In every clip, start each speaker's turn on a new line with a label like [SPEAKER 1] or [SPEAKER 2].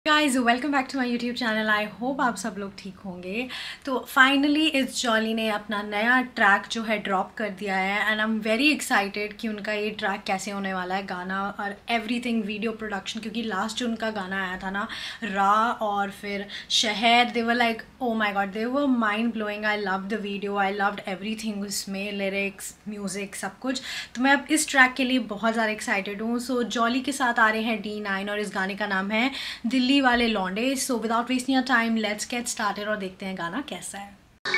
[SPEAKER 1] Guys welcome back to my YouTube channel. I hope आप सब लोग ठीक होंगे। तो फाइनली इस जॉली ने अपना नया ट्रैक जो है ड्रॉप कर दिया है and I am very excited कि उनका ये ट्रैक कैसे होने वाला है, गाना और एवरीथिंग, वीडियो प्रोडक्शन। क्योंकि लास्ट जो उनका गाना आया था ना, रा और फिर शहर, they were like oh my god, they were mind blowing. I love the video, I loved everything उसमें, लिरिक्स, म्यूज़िक, सब कुछ। तो मैं अब इस ट्रैक के लिए बहुत ज़्यादा एक्साइटेड हूँ। सो जॉली के साथ आ रहे हैं D9 और इस गाने का नाम है दिल्ली वाले लौंडे। So without wasting your time let's get started और देखते हैं गाना कैसा है।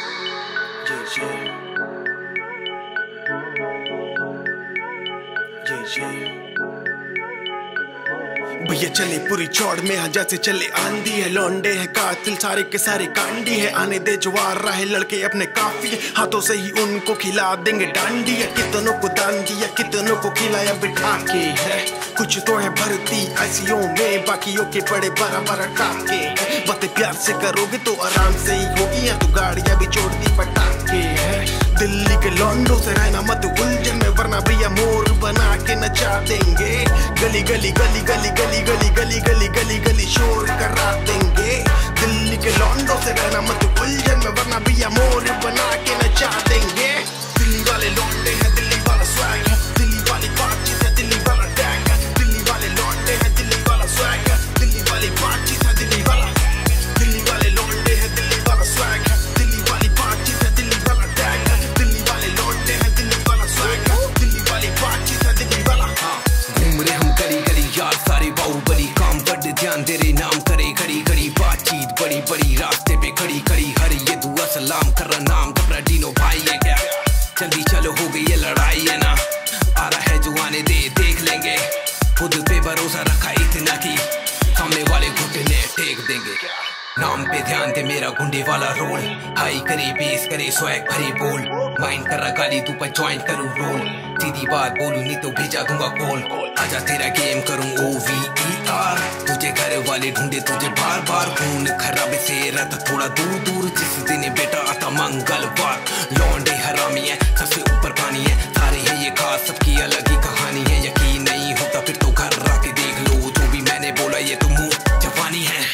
[SPEAKER 2] भैया चले पूरी चौड़ में हजा से चले आंधी है, लौंडे है कातिल सारे के सारे कांडी है। आने दे जवार रहे लड़के अपने काफी है, हाथों से ही उनको खिला देंगे डांडी है। कितनों को दान दिया कितनों को खिलाया बिठा के है, कुछ तो है भर्ती ICU में, बाकियों के बड़े बड़ा बड़ा टाके। बातें प्यार से करोगे तो आराम से ही होगी, या तो गाड़ियां भी छोड़ दी पटाखे है। दिल्ली के लौंडों से रहना मत उलझन में, वरना भैया मोर बना के नचा देंगे। गली गली गली गली गली गली गली गली गली गली शोर करा देंगे। दिल्ली के लौंडों से रहना मत उलझन में, वरना भैया मोर बना के नचा देंगे। दिल्ली वाले लौंडे हैं, दिल्ली वाला स्वैग है, दिल्ली वाली बातचीत है, दिल्ली वाला टैग है। दिल्ली वाले लौंडे हैं, दिल्ली वाला स्वैग है, दिल्ली वाली बातचीत है, दिल्ली वाला। दिल्ली वाले लौंडे हैं, दिल्ली वाला स्वैग है, दिल्ली वाली बातचीत है, दिल्ली वाला टैग है। दिल्ली वाले लौंडे हैं, दिल्ली वाला स्वैग है, दिल्ली वाली बातचीत है, दिल्ली वाला।
[SPEAKER 3] घूम रहे हम गली गली यार सारे बाहुबली, काम बड़े ध्यान तेरे नाम करे घड़ी घड़ी, बातचीत बड़ी बड़ी रास्ते पे खड़ी खड़ी। हर ये दुआ सलाम कर रहा नाम घबरा डीनो भाई है क्या, जल्दी चलो हो गई ये लड़ाई है ना। आ रहा है जो आने दे देख लेंगे, खुद पे भरोसा रखा इतना की सामने वाले घुटने टेक देंगे। नाम पे ध्यान दे मेरा गुंडे वाला रोल, हाई करे बेस करे स्वैग भरे बोल। माइंड कर रहा गाली तू पर ज्वाइन करूँ रोल, सीधी बात बोलूं नहीं तो भेजा दूंगा कॉल। आजा तेरा गेम करूं OVER, तुझे घर वाले ढूंढे तुझे बार बार। खून खराबे से रहता थोड़ा दूर दूर, जिस दिन बेटा आता मंगलवार। लौंडे हरामी है, सबसे ऊपर पानी है, सारे हैं ये खास सबकी अलग ही कहानी है। यकीन नहीं होता फिर तो घर आके देख लो, जो भी मैंने बोला ये तो मुंह जवानी है।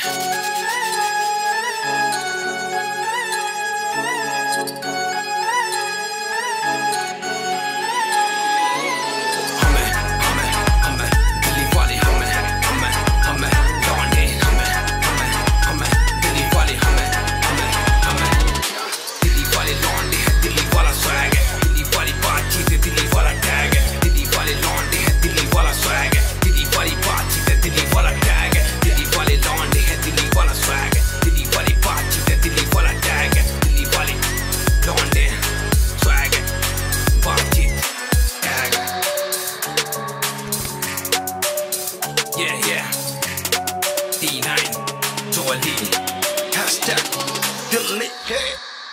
[SPEAKER 3] D9 Jolly
[SPEAKER 2] दिल्ली है।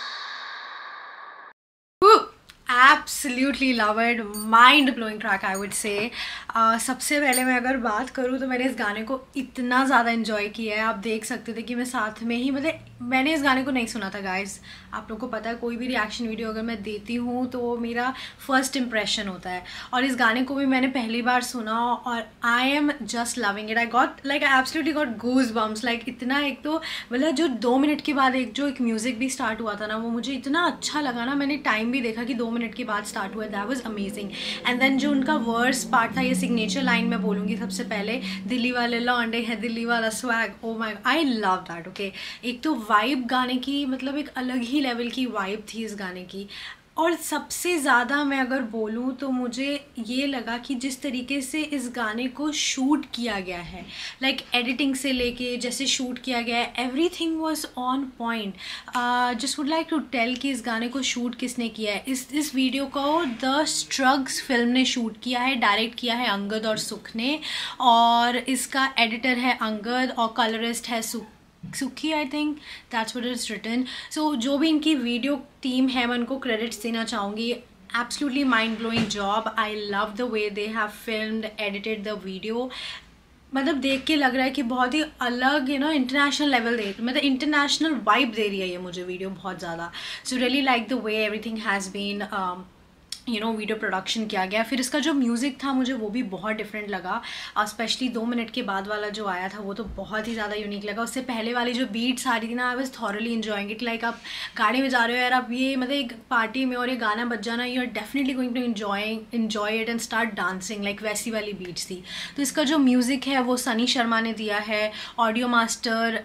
[SPEAKER 1] Absolutely love it, mind blowing track I would say। सबसे पहले मैं अगर बात करूँ तो मैंने इस गाने को इतना ज़्यादा इन्जॉय किया है। आप देख सकते थे कि मैं साथ में ही, मतलब मैंने इस गाने को नहीं सुना था गाइज। आप लोगों को पता है कोई भी रिएक्शन वीडियो अगर मैं देती हूँ तो वो मेरा फर्स्ट इम्प्रेशन होता है, और इस गाने को भी मैंने पहली बार सुना और I am just loving it. I got like I absolutely got goosebumps. Like इतना, एक तो मतलब जो 2 मिनट के बाद एक म्यूज़िक भी स्टार्ट हुआ था ना, वो मुझे इतना अच्छा लगा ना। मैंने टाइम भी देखा कि 2 मिनट के बाद स्टार्ट हुआ, that was amazing. And then जो उनका वर्स पार्ट था, ये सिग्नेचर लाइन मैं बोलूँगी सबसे पहले, दिल्ली वाले लौंडे हैं, दिल्ली वाला swag, oh my, I love that. Okay, एक तो वाइब गाने की, मतलब एक अलग ही लेवल की वाइब थी इस गाने की। और सबसे ज़्यादा मैं अगर बोलूँ तो मुझे ये लगा कि जिस तरीके से इस गाने को शूट किया गया है, लाइक एडिटिंग से लेके जैसे शूट किया गया है, everything was on point. Just would like to tell कि इस गाने को शूट किसने किया है। इस वीडियो को द स्ट्रग्स फिल्म ने शूट किया है, डायरेक्ट किया है अंगद और सुख ने, और इसका एडिटर है अंगद और कलरिस्ट है Sukhi, I think that's what is written. So जो भी इनकी वीडियो टीम है मैं उनको क्रेडिट्स देना चाहूँगी। Absolutely mind blowing job. I love the way they have filmed edited the video. मतलब देख के लग रहा है कि बहुत ही अलग इंटरनेशनल लेवल दे, मतलब इंटरनेशनल वाइब दे रही है ये मुझे वीडियो बहुत ज़्यादा। So really like the way everything has been video production किया गया। फिर इसका जो म्यूज़िक था मुझे वो भी बहुत डिफरेंट लगा, स्पेशली 2 मिनट के बाद वाला जो आया था वो तो बहुत ही ज़्यादा यूनिक लगा। उससे पहले वाली जो बीट्स आ रही थी ना, I was thoroughly enjoying it. Like आप गाड़ी में जा रहे हो यार, आप ये मतलब एक पार्टी में और ये गाना बज जाना, you are definitely going to enjoy it and start dancing, like वैसी वाली बीट्स थी। तो इसका जो म्यूज़िक है वो सनी शर्मा ने दिया है, ऑडियो मास्टर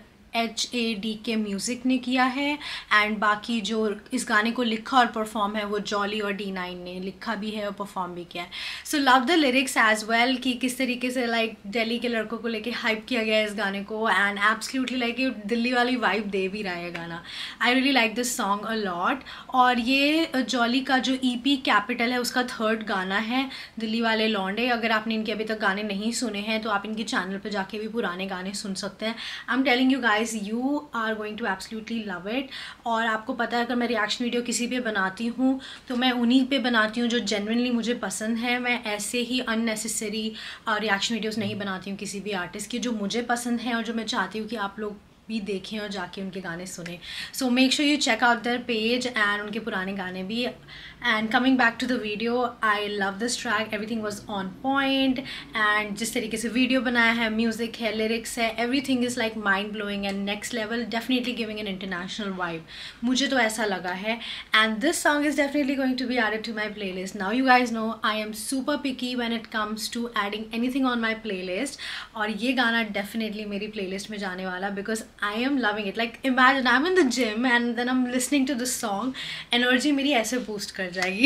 [SPEAKER 1] HADK म्यूज़िक ने किया है, एंड बाकी जो इस गाने को लिखा और परफॉर्म है वो जॉली और D9 ने लिखा भी है और परफॉर्म भी किया है। So love the lyrics as well, कि किस तरीके से लाइक दिल्ली के लड़कों को लेके हाइप किया गया है इस गाने को, एंड एब्सोल्युटली लाइक ये दिल्ली वाली वाइब दे भी रहा है गाना। I really like this song a lot. और ये जॉली का जो EP कैपिटल है उसका 3rd गाना है, दिल्ली वाले लौंडे। अगर आपने इनके अभी तक गाने नहीं सुने हैं तो आप इनके चैनल पर जाके भी पुराने गाने सुन सकते हैं। I am telling you guys, you are going to absolutely love it। और आपको पता है अगर मैं रिएक्शन वीडियो किसी पे बनाती हूँ तो मैं उन्हीं पे बनाती हूँ जो जेन्युइनली मुझे पसंद है। मैं ऐसे ही अननेसेसरी रिएक्शन वीडियोस नहीं बनाती हूँ किसी भी आर्टिस्ट की, जो मुझे पसंद है और जो मैं चाहती हूँ कि आप लोग भी देखें और जाके उनके गाने सुने। So make sure you check out their page and उनके पुराने गाने भी। And coming back to the video, I love this track, everything was on point, and जिस तरीके से वीडियो बनाया है, म्यूज़िक है, लिरिक्स है, everything is like mind blowing and next level, definitely giving an international vibe, मुझे तो ऐसा लगा है। And this song is definitely going to be added to my playlist. Now you guys know I am super picky when it comes to adding anything on my playlist, और ये गाना definitely मेरी play list में जाने वाला, because I am loving it. Like imagine I'm in the gym and then I'm listening to this song, energy मेरी ऐसे boost कर जाएगी।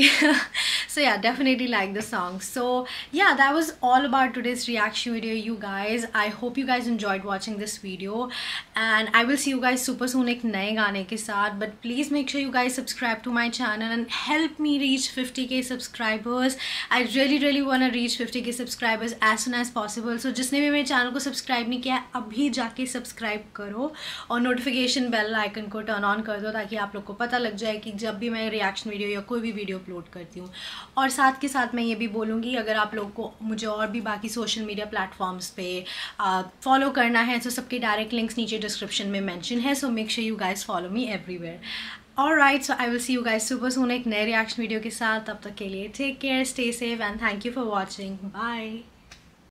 [SPEAKER 1] So yeah, definitely like the song. So yeah, that was all about today's reaction video, you guys. I hope you guys enjoyed watching this video, and I will see you guys super soon एक नए गाने के साथ. But please make sure you guys subscribe to my channel and help me reach 50k subscribers. I really want to reach 50k subscribers as soon as possible. So जिसने भी मेरे channel को subscribe नहीं किया अभी जाके सब्सक्राइब करो और नोटिफिकेशन बेल आइकन को टर्न ऑन कर दो, ताकि आप लोग को पता लग जाए कि जब भी मैं रिएक्शन वीडियो या कोई भी वीडियो अपलोड करती हूँ। और साथ के साथ मैं ये भी बोलूँगी, अगर आप लोग को मुझे और भी बाकी सोशल मीडिया प्लेटफॉर्म्स पे फॉलो करना है तो सबके डायरेक्ट लिंक्स नीचे डिस्क्रिप्शन में मेंशन है। So make sure you guys follow me everywhere. Alright, so I will see you guys super soon एक नए रिएक्शन वीडियो के साथ। तब तक के लिए take care, stay safe and thank you for watching. Bye.